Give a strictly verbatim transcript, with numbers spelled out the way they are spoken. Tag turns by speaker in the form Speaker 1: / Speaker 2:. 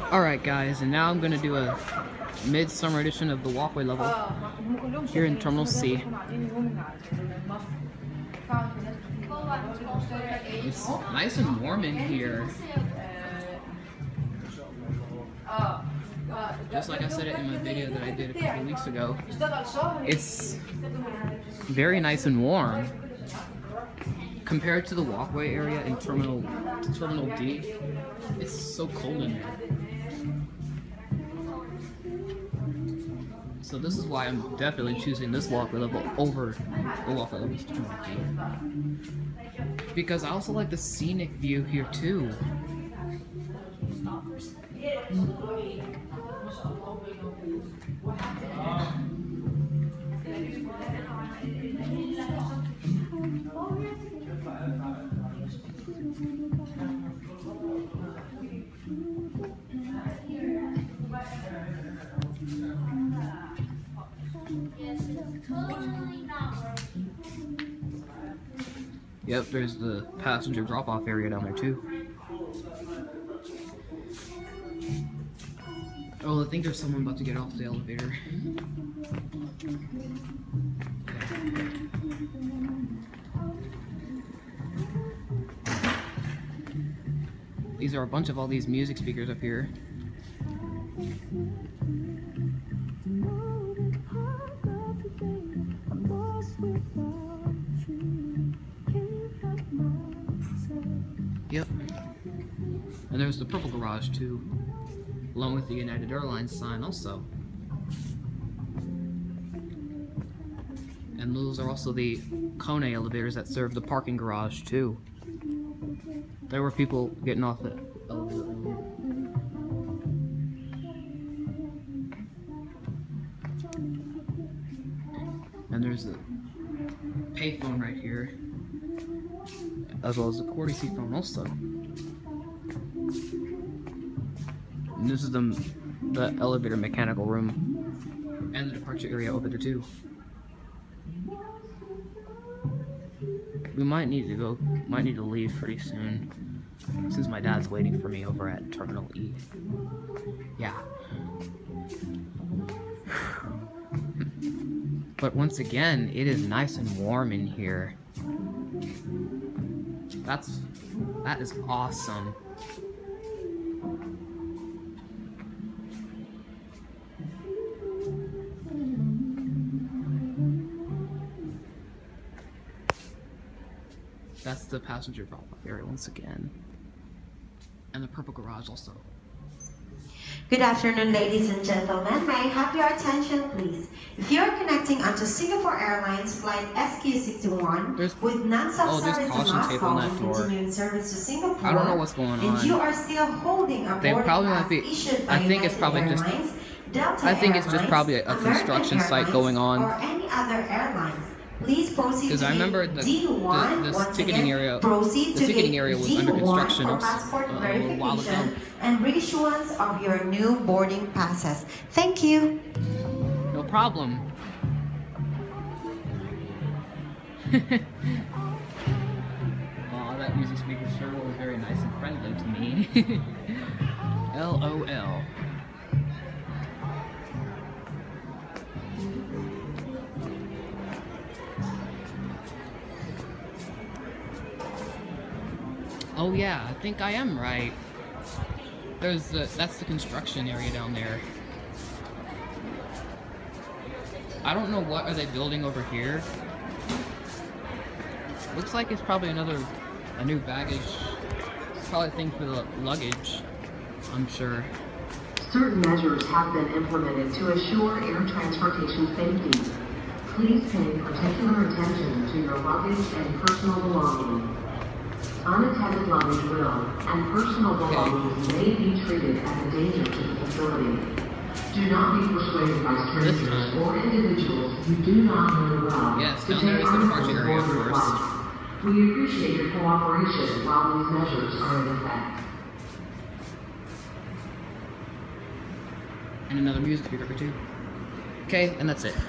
Speaker 1: Alright guys, and now I'm going to do a midsummer edition of the Walkway level here in Terminal C. It's nice and warm in here. Just like I said it in my video that I did a couple weeks ago, it's very nice and warm. Compared to the Walkway area in Terminal Terminal D, it's so cold in there. So this is why I'm definitely choosing this Walkway level over the Walkway levels to Terminal D. Because I also like the scenic view here too. Yep, there's the passenger drop-off area down there too. Oh, I think there's someone about to get off the elevator. These are a bunch of all these music speakers up here. Yep. And there's the purple garage too, along with the United Airlines sign also. And those are also the Kone elevators that serve the parking garage too. There were people getting off the elevator. And there's the payphone right here, as well as the courtesy phone also. And this is the, the elevator mechanical room, and the departure area over there too. We might need to go, might need to leave pretty soon, since my dad's waiting for me over at Terminal E. Yeah. But once again, it is nice and warm in here. That's, that is awesome. That's the passenger drop-off area once again. And the purple garage also.
Speaker 2: Good afternoon, ladies and gentlemen. May I have your attention, please? If you are connecting onto Singapore Airlines flight S Q sixty-one
Speaker 1: there's,
Speaker 2: with non-stop
Speaker 1: oh,
Speaker 2: service to Moscow and continuing service to Singapore,
Speaker 1: I don't know what's going on.
Speaker 2: And you are still holding a
Speaker 1: they
Speaker 2: boarding
Speaker 1: probably
Speaker 2: pass
Speaker 1: might be.
Speaker 2: issued by
Speaker 1: I think it's probably
Speaker 2: United
Speaker 1: just.
Speaker 2: Airlines, Delta
Speaker 1: I think it's just
Speaker 2: Airlines,
Speaker 1: probably a
Speaker 2: American
Speaker 1: construction site
Speaker 2: Airlines,
Speaker 1: going on.
Speaker 2: Or any other airlines. Please proceed
Speaker 1: Because
Speaker 2: to
Speaker 1: I remember the,
Speaker 2: D one.
Speaker 1: the, the
Speaker 2: Once
Speaker 1: ticketing
Speaker 2: again,
Speaker 1: area,
Speaker 2: proceed
Speaker 1: the
Speaker 2: to
Speaker 1: ticketing area was under construction
Speaker 2: for
Speaker 1: also,
Speaker 2: passport
Speaker 1: uh, a little while ago.
Speaker 2: verification and reissuance of your new boarding passes. Thank you.
Speaker 1: No problem. Aw, that music speaker sure was very nice and friendly to me. L O L. Oh yeah, I think I am right. There's the, that's the construction area down there. I don't know what are they building over here. Looks like it's probably another, a new baggage, probably a thing for the luggage, I'm sure.
Speaker 3: Certain measures have been implemented to assure air transportation safety. Please pay particular attention to your luggage and personal belongings. Unattended luggage will, and personal belongings may be treated as a danger to the facility. Do not be persuaded by strangers or individuals you do not know well
Speaker 1: yes,
Speaker 3: to
Speaker 1: down there
Speaker 3: take
Speaker 1: is the
Speaker 3: unattended
Speaker 1: departure area, of
Speaker 3: boarding
Speaker 1: course.
Speaker 3: flights. We appreciate your cooperation while these measures are in effect.
Speaker 1: And another music speaker or two. Okay, and that's it.